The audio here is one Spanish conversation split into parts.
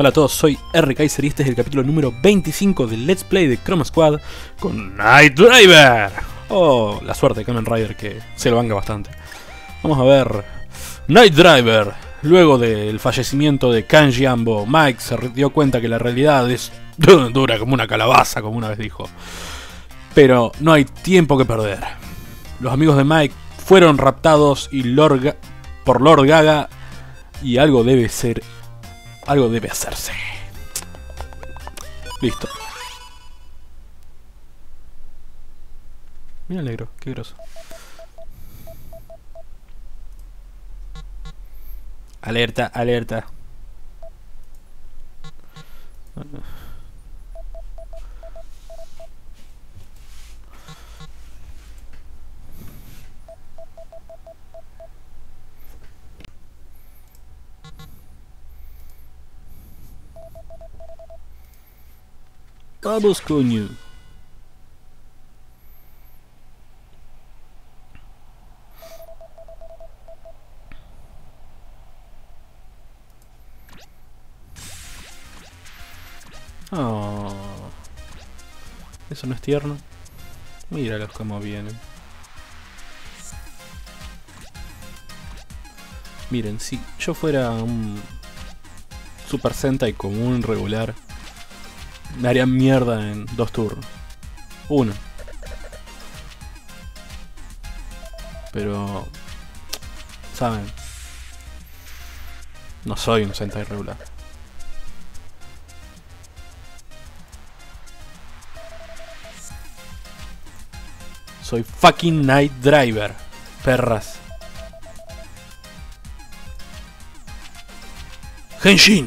Hola a todos, soy R. Kaiser y este es el capítulo número 25 del Let's Play de Chroma Squad con Night Driver. Oh, la suerte de Kamen Rider que se lo banca bastante. Vamos a ver Night Driver. Luego del fallecimiento de Kanji Ambo, Mike se dio cuenta que la realidad es dura como una calabaza, como una vez dijo. Pero no hay tiempo que perder. Los amigos de Mike fueron raptados y por Lord Gaga y algo debe hacerse. Listo. Mira el negro, qué groso. Alerta, alerta. Vamos, coño. Oh, eso no es tierno. Míralos cómo vienen. Miren, si yo fuera un Super Sentai común, regular, me harían mierda en 2 turnos. 1. Pero, ¿saben? No soy un Sentai regular. Soy fucking Night Driver, perras. Henshin.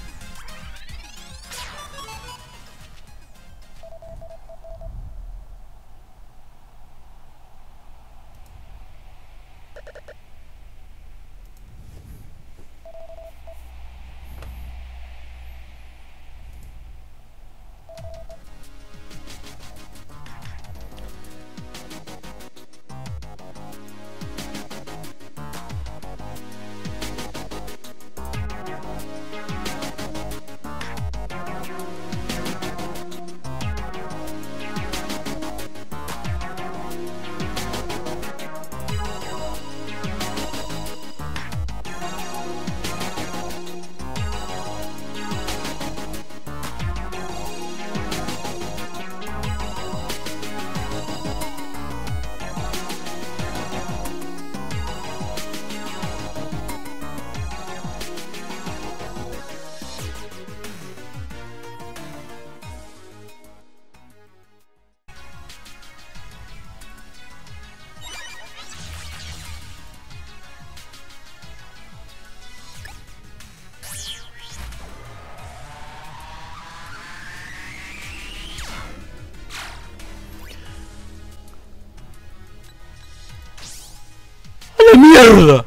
¡A la mierda!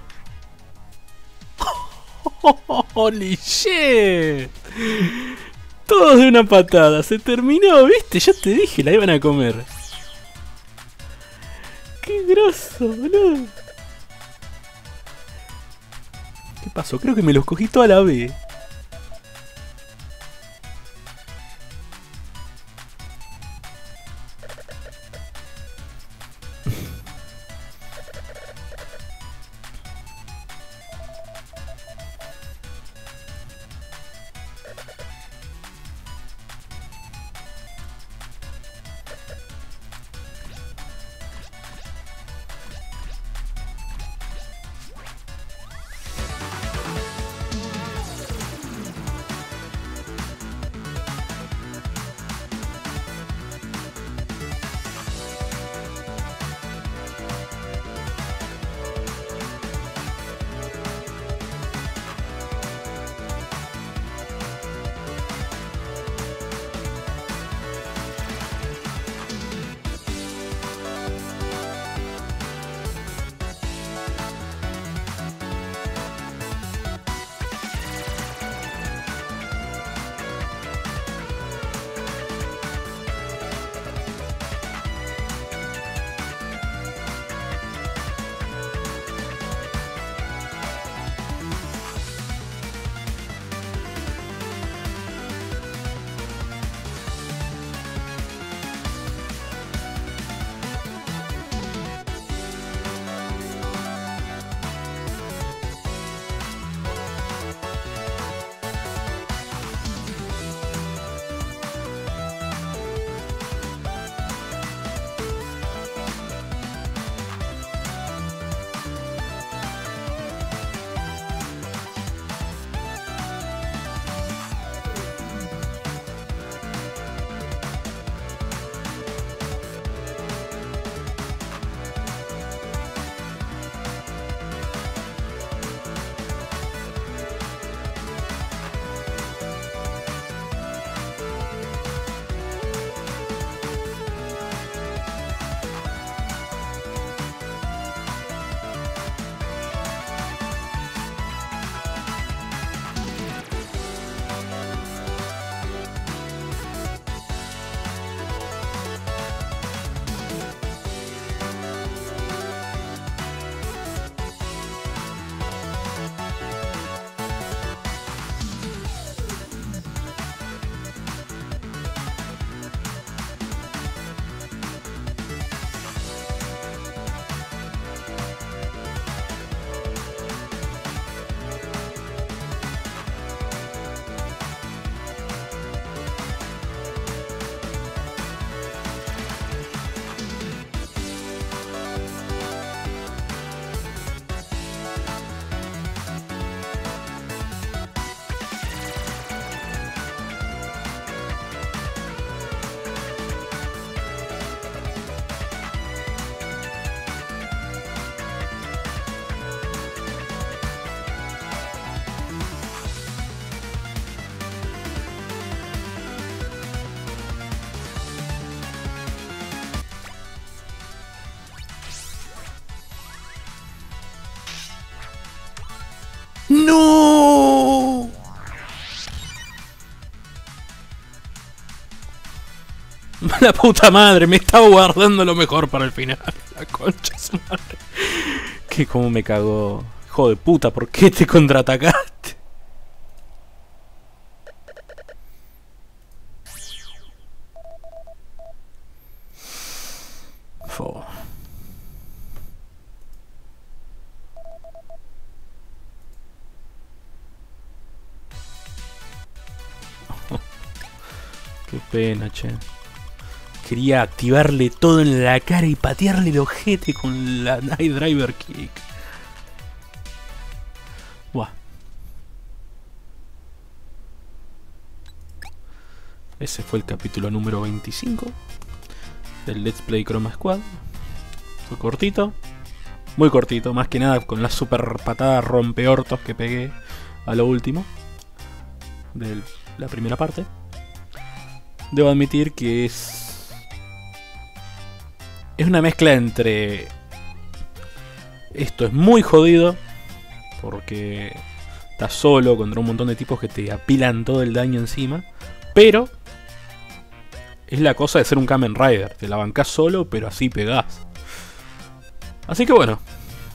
¡Holy shit! Todos de una patada. Se terminó, ¿viste? Ya te dije, la iban a comer. ¡Qué groso, boludo! ¿Qué pasó? Creo que me los cogí toda la vez. ¡No! La puta madre, me estaba guardando lo mejor para el final. La concha de su madre. Que como me cagó. Hijo de puta, ¿por qué te contraatacaste? Fo. Qué pena, che. Quería activarle todo en la cara y patearle el ojete con la Night Driver Kick. Buah. Ese fue el capítulo número 25 del Let's Play Chroma Squad. Fue cortito. Muy cortito, más que nada con la super patada rompeortos que pegué a lo último de la primera parte. Debo admitir que es una mezcla entre... Esto es muy jodido porque estás solo contra un montón de tipos que te apilan todo el daño encima, pero es la cosa de ser un Kamen Rider, te la bancás solo pero así pegás. Así que bueno,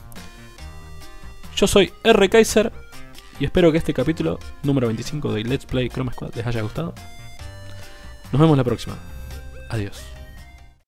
yo soy R. Kaiser y espero que este capítulo número 25 de Let's Play Chroma Squad les haya gustado. Nos vemos la próxima. Adiós.